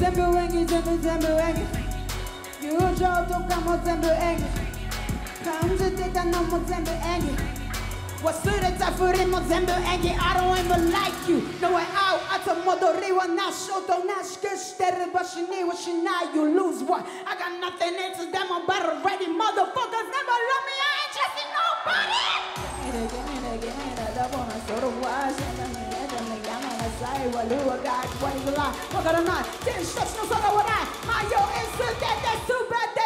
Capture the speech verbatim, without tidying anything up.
全部演技全部全部演技友情とかも全部演技感じてたのも全部演技忘れたふりも全部演技 I don't even like you No way out 後戻りはなしおとなしくしてる場所にはしない You lose what I got nothing いつでも battle ready Motherfuckers never love me I ain't trusting nobody ギミレギミレギミレダボなそれは死んだにやだねやめなさい悪はが What is the lie わからない天使たちの空はない迷い捨てて全て